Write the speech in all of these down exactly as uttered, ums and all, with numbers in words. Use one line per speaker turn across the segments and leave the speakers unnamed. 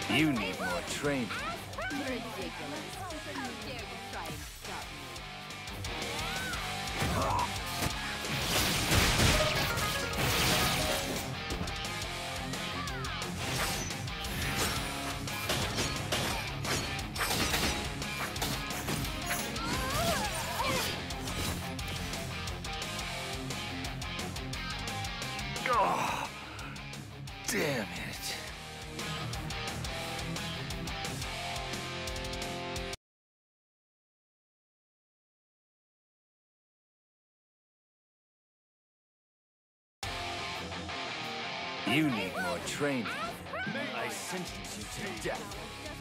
You need more training.
Ridiculous. How dare you try and stop me?
Oh, damn it. You need more training. I sentence you to death.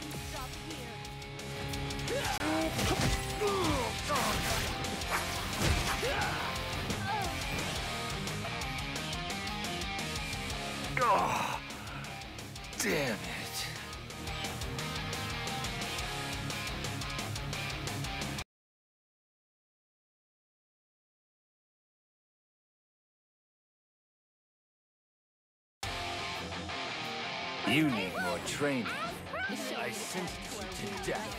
Oh, damn it. You need more training. I sentence you to death.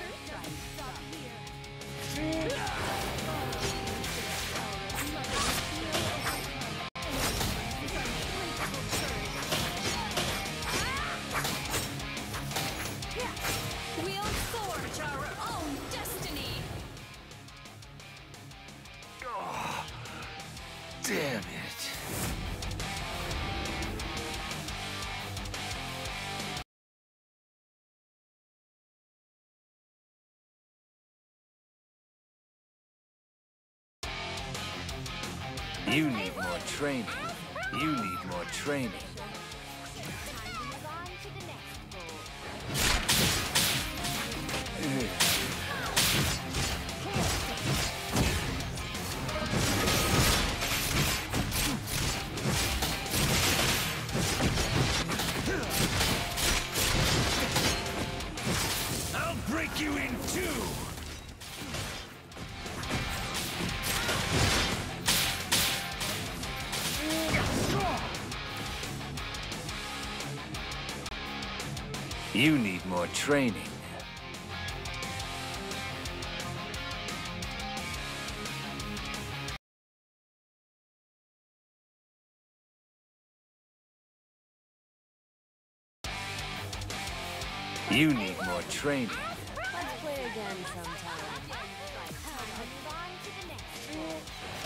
We'll forge our own destiny.
Oh, damn it. You need more training. You need more training. I'll break you in two! You need more training. You need more training.
Let's play again sometime. Move on to the next one.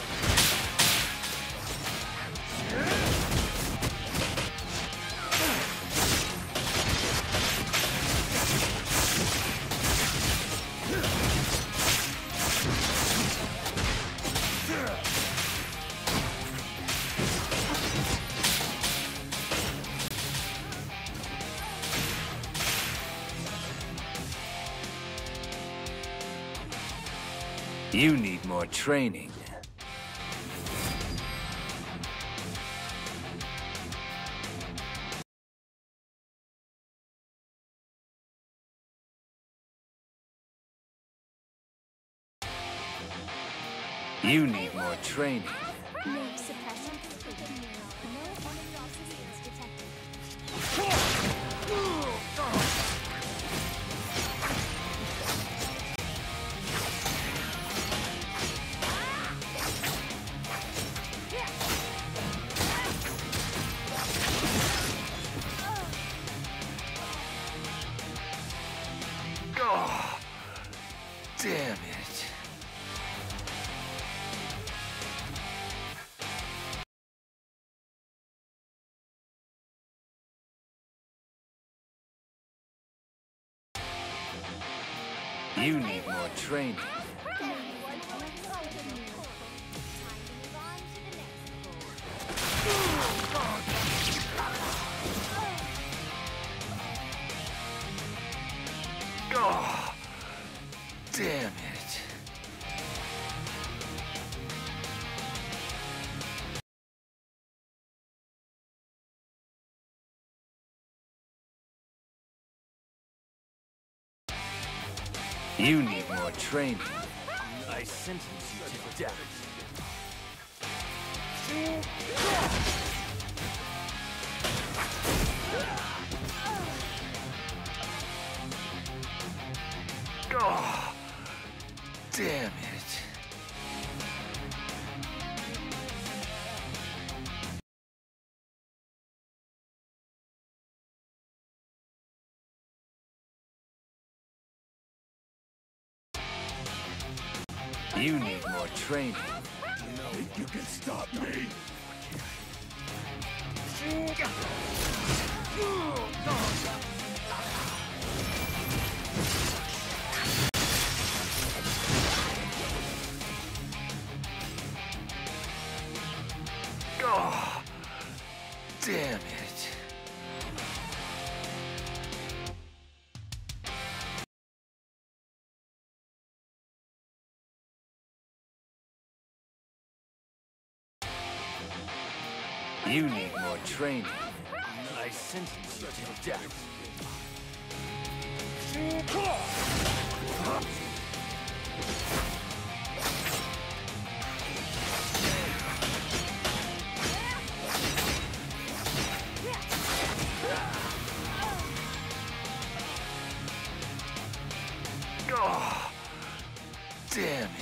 You need more training. You need more training.
Make suppression complete. No monodosis is detected.
Oh, damn it. You need more training. Oh, damn it. You need more training. I sentence you to death. Oh, damn it. You need more training.
Think you can stop me?
Oh, damn it. You need more training. I sentence you to death. Oh, damn it.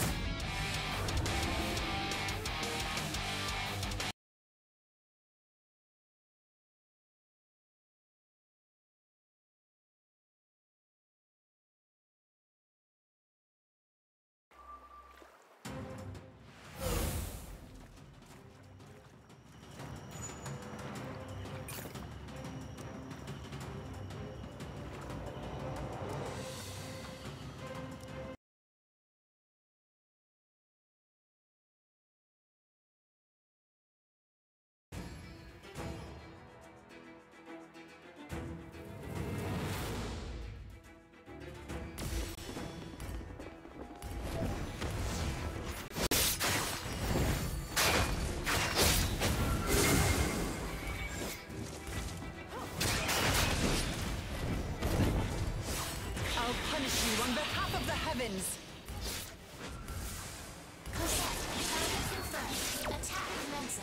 I'll punish you on behalf of the heavens.
Target confirmed. Attack commencing.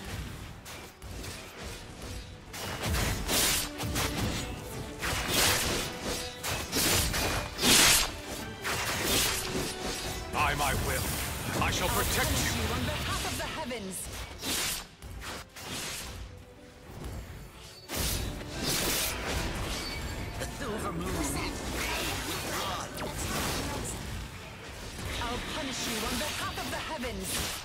By my will, I shall protect
Punish
you.
you on behalf of the heavens. I'll punish you on behalf of the heavens.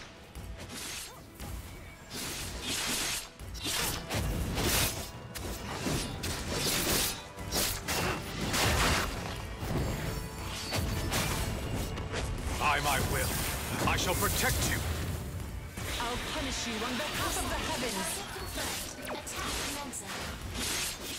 By my will, I shall protect you.
I'll punish you on behalf of the heavens.
Confirmed. Attack commencing.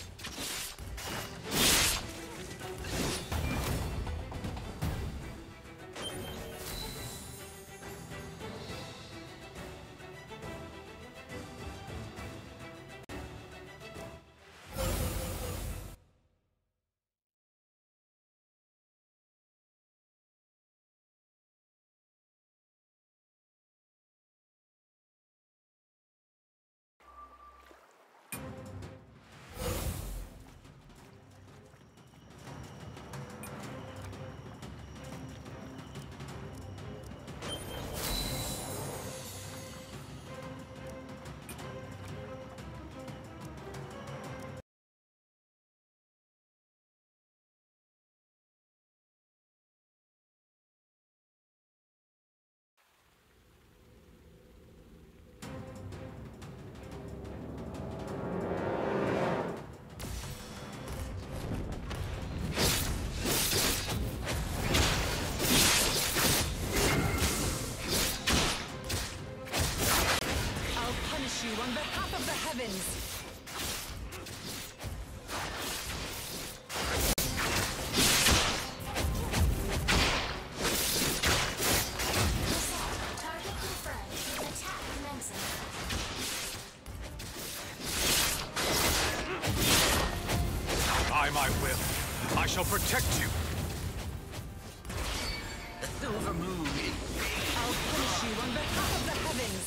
You on behalf of the heavens.
Target confirmed. Attack commencing.
By my will, I shall protect you.
The silver moon.
I'll punish you on behalf of the heavens.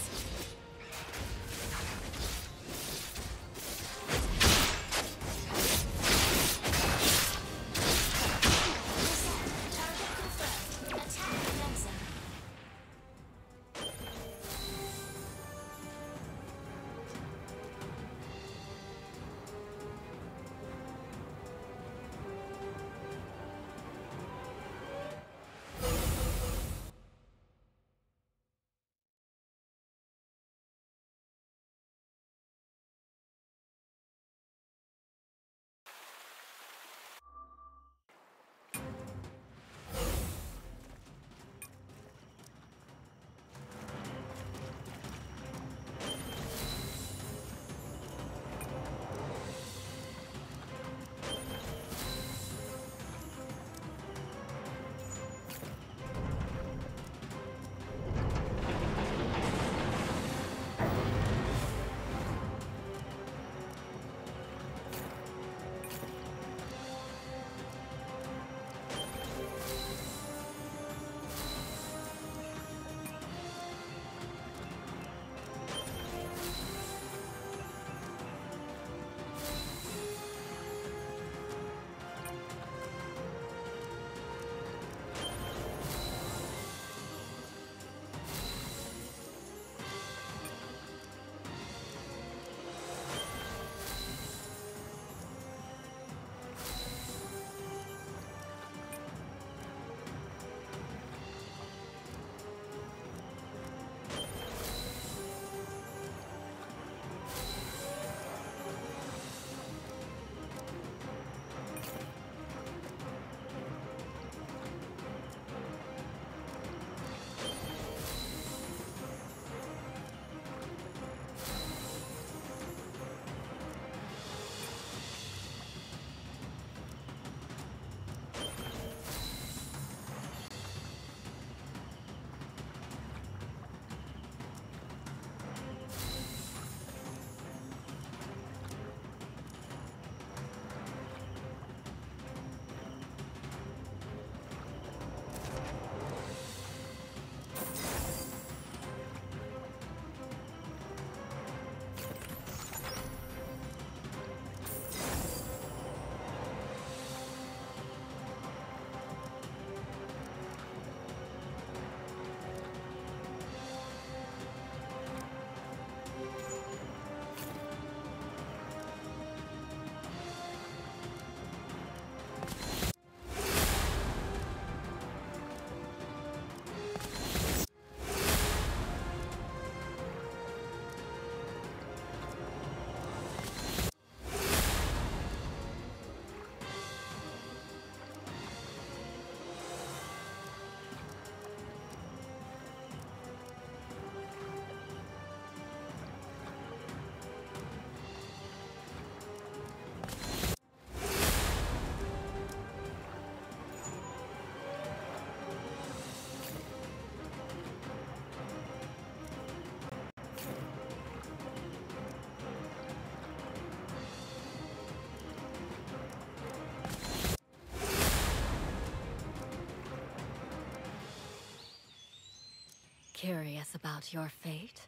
Curious about your fate?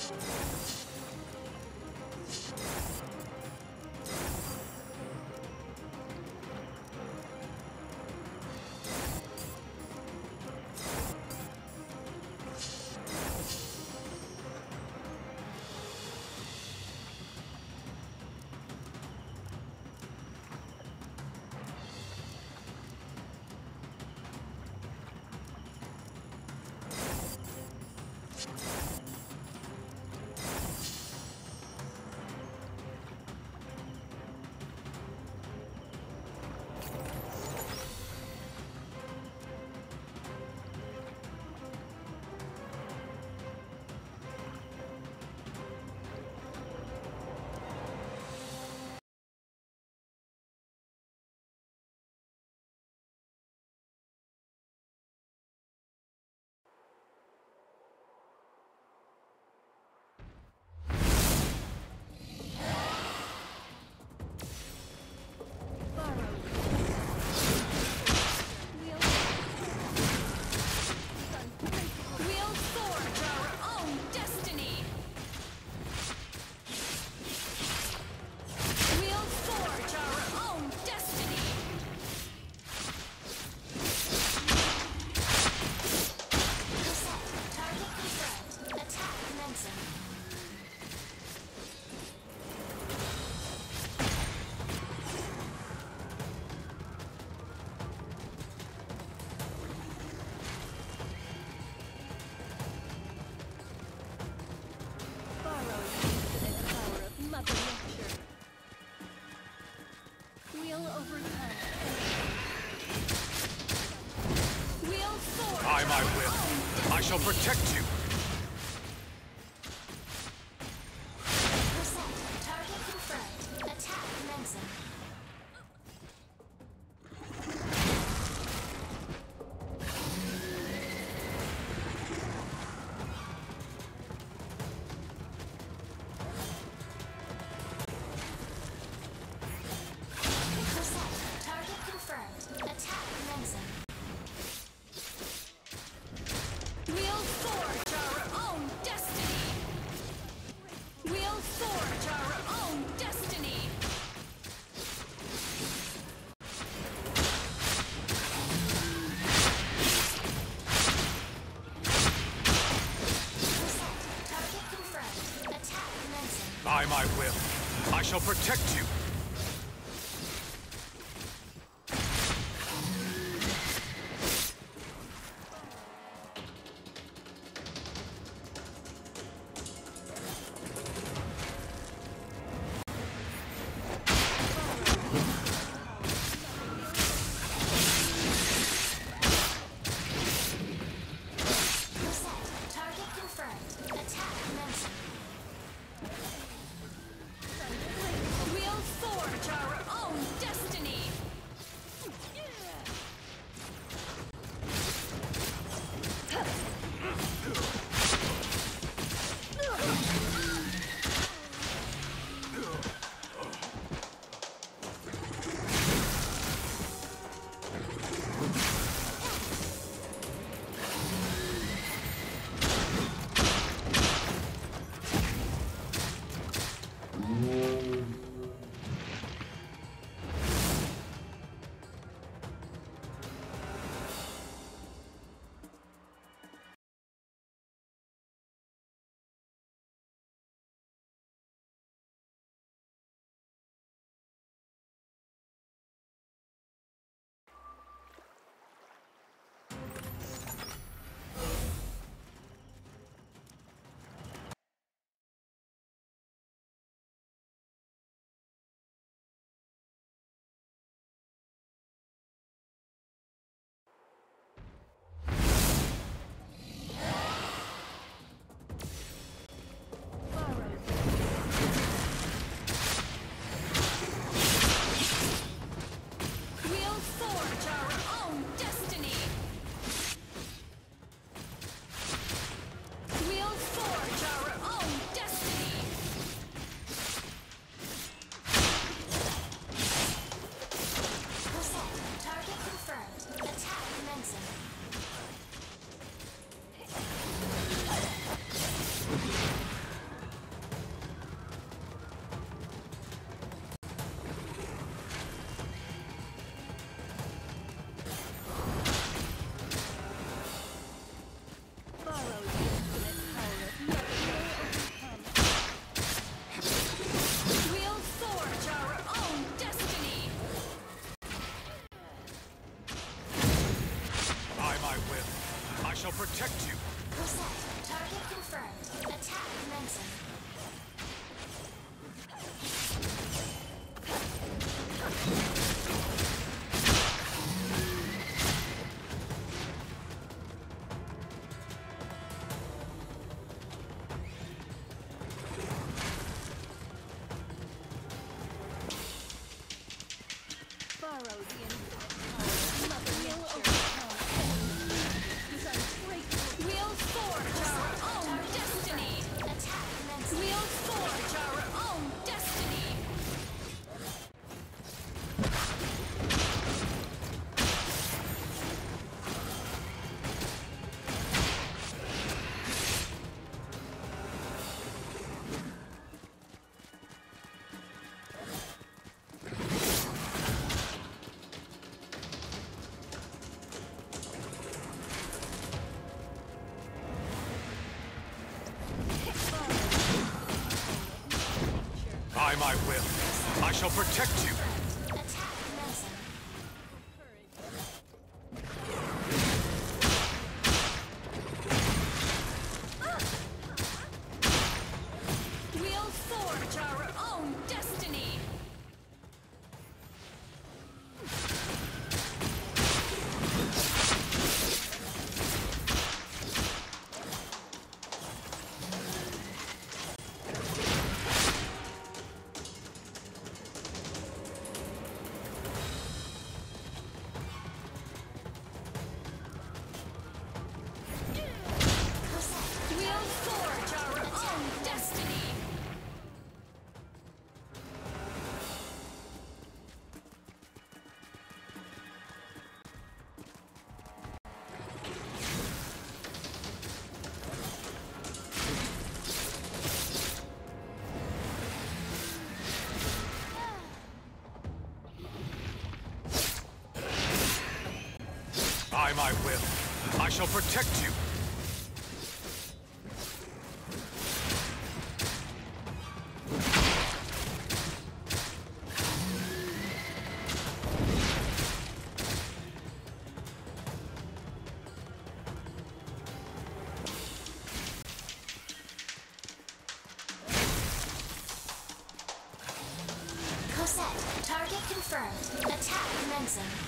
Wield sword to our own destiny. Wield sword to our own destiny.
Reset. Target confirmed. Attack commencing.
Borrow infinite power of Mother Nature. We'll overcome. Wield sword.
By
to
my
our
will,
own
I shall protect you.
Reset. Target confirmed. Attack commencing. Reset. Target confirmed. Attack commencing.
Wield sword to our own destiny. Wield sword to our own destiny.
Reset. Target confirmed. Attack commencing.
By my will, I shall protect you.
Reset. Target confirmed. Attack commencing.
Wield sword to our own destiny.
By my will, I shall protect you.
Attack commencing.
We'll forge our own destiny. We'll forge our own destiny.
By my will, I shall protect you.
Cosette, target confirmed. Attack commencing.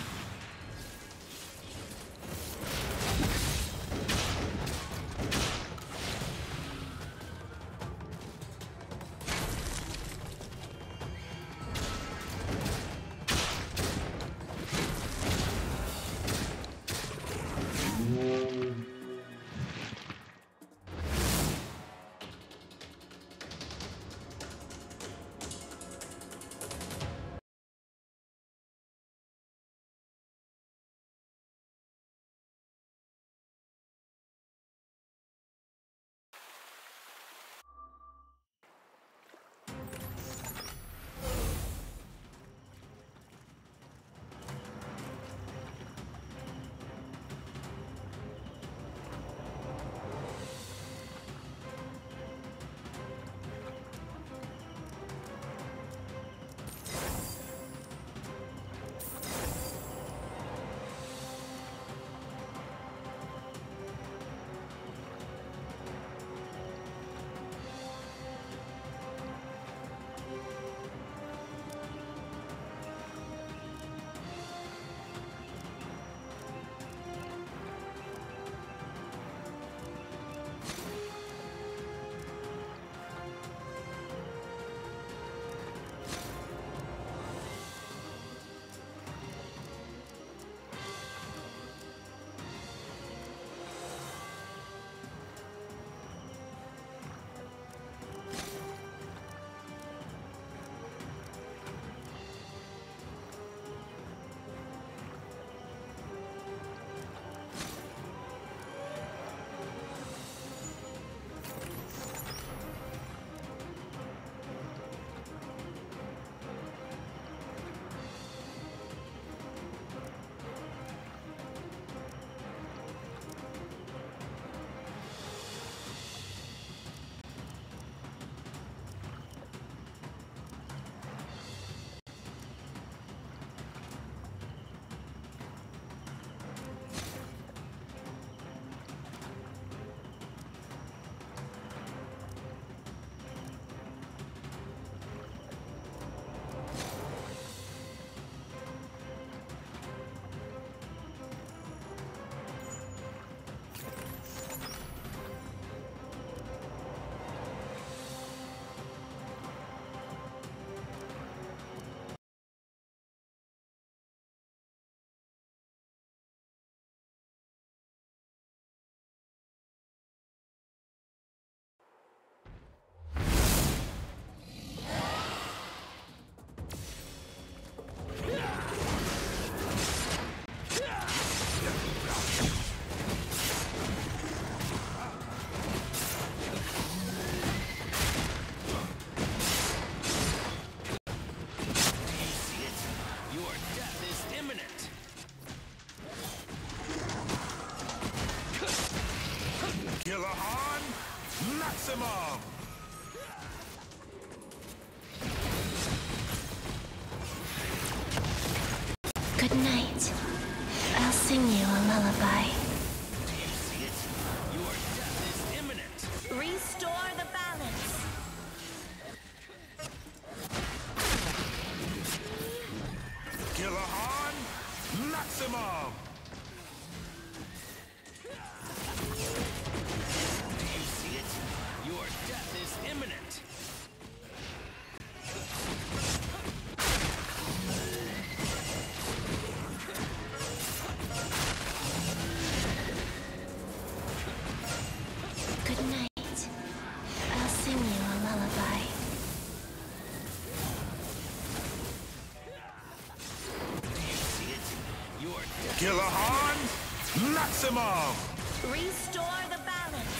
Gillahan, maximum!
Restore the balance.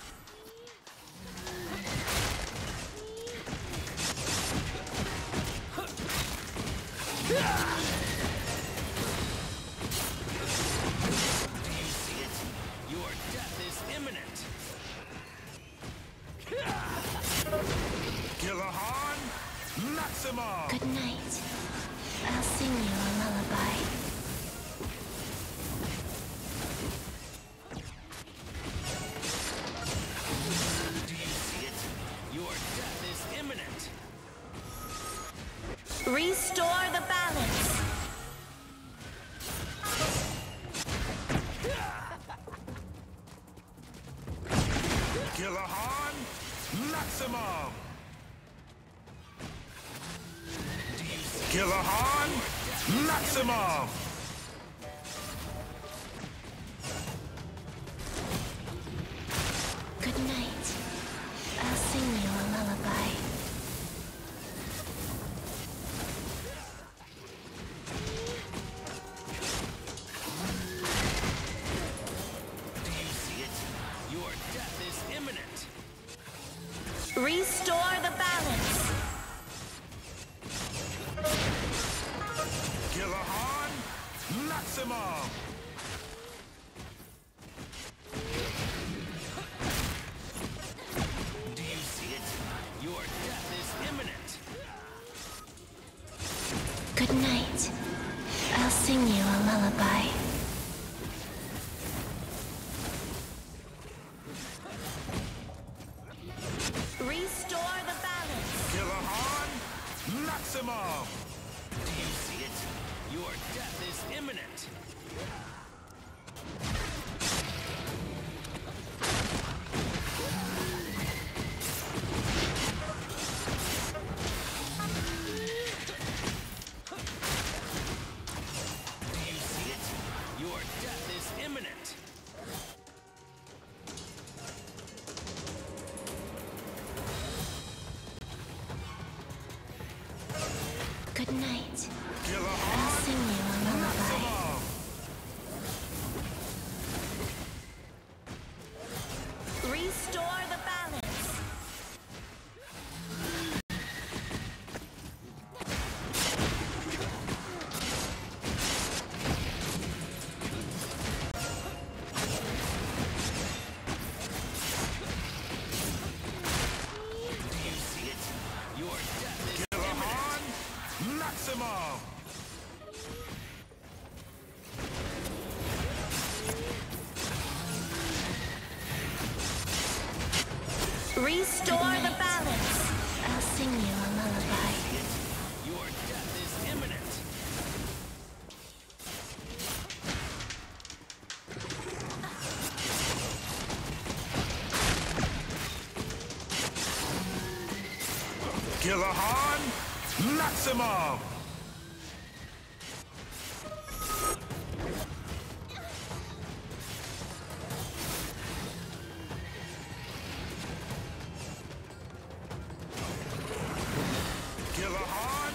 Do you see it? Your death is imminent.
Gillahan, maximum!
Good night. I'll sing you a lullaby.
Do you see it? Your death is imminent.
Restore the balance.
Gillahan, maximum! Gillahan, maximum!
Good night. I'll sing you a lullaby.
Do you see it? Your death is imminent.
Restore the balance.
Gillahan, maximum!
Do you see it? Your death is imminent.
Good night. I'll sing you a lullaby.
Restore the balance.
Gillahan, maximum!
Do you see it? Your death is imminent. Do you see it? Your death is imminent.
Good night. I'll
Gillahan,
sing you a lullaby.
maximum!
Restore the balance.
Do you see it? Your death is
Gillahan, maximum!
Restore the balance.
I'll sing you a lullaby.
Your death is imminent.
Gillahan, maximum! Gillahan,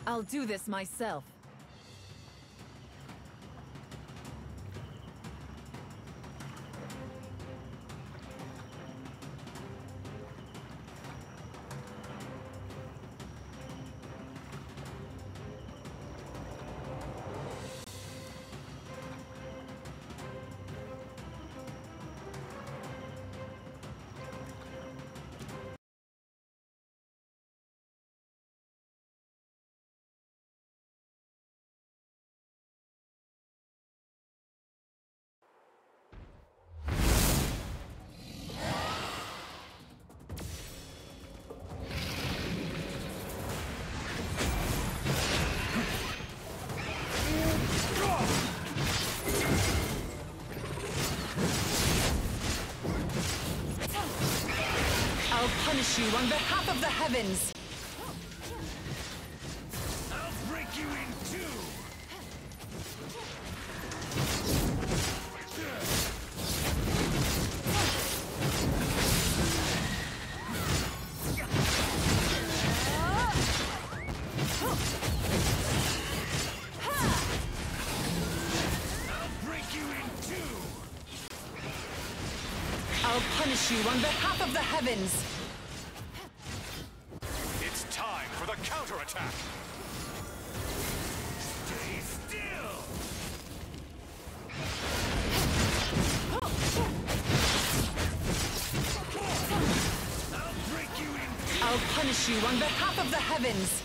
I'll do this myself. I'll punish you on behalf of the heavens!
I'll break you in two! I'll break you in two!
I'll punish you on behalf of the heavens!
It's time for the counterattack! Stay still! I'll break you in two!
I'll punish you on behalf of the heavens!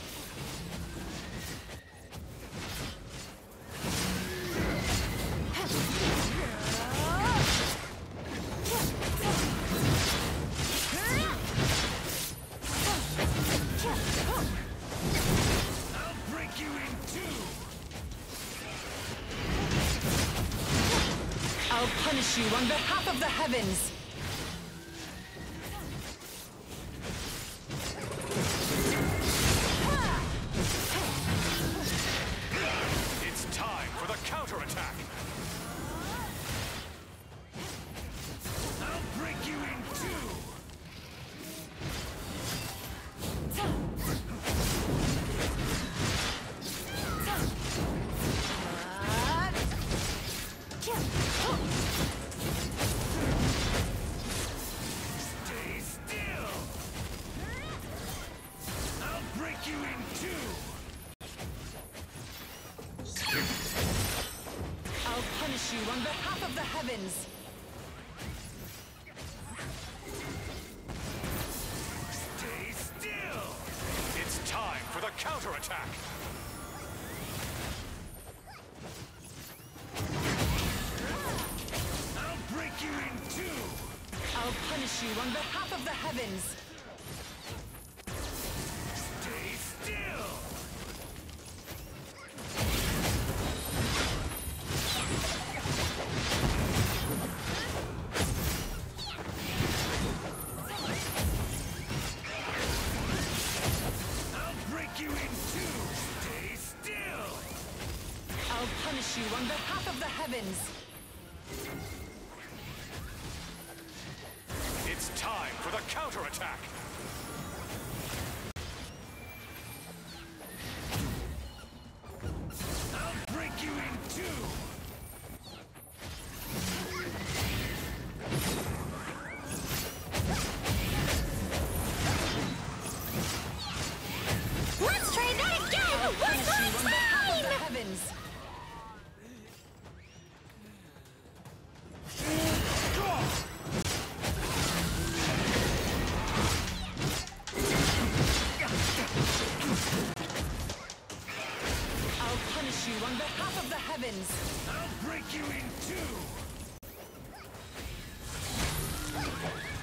I'll break you in two!
I'll punish you on behalf of the heavens!
It's time for the counterattack! I'll break you in two! Stay still! I'll break you in two!
I'll punish you on behalf of the heavens!
Stay still! It's time for the counterattack! I'll break you in two!
I'll punish you on behalf of the heavens!
Stay still! I'll break you in two! Stay still!
I'll punish you on behalf of the heavens!
It's time for the counterattack! I'll break you in two!
Let's try that again! One
Punish you on
more
behalf of the
time!
heavens! I'll punish you on behalf of the heavens!
I'll break you in two!